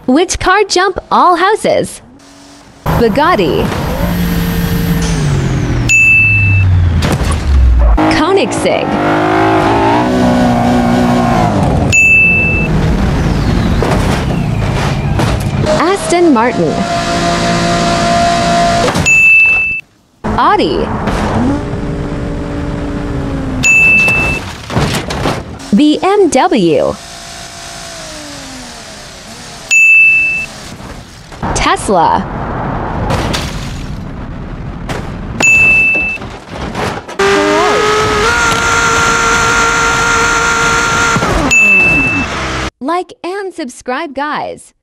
Which car jump all houses? Bugatti, Koenigsegg, Aston Martin, Audi, BMW, Tesla, like and subscribe, guys.